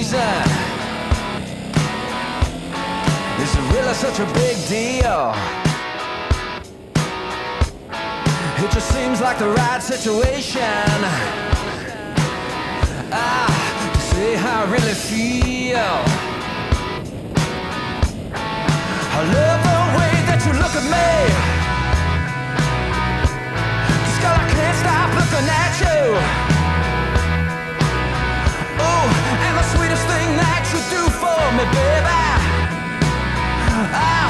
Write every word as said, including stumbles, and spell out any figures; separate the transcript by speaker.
Speaker 1: reason. Is it really such a big deal? It just seems like the right situation. Ah, to say how I really feel. I love the way that you look at me. 'Cause girl, I can't stop looking at you. Oh, and the sweetest thing that you do for me, baby, ah,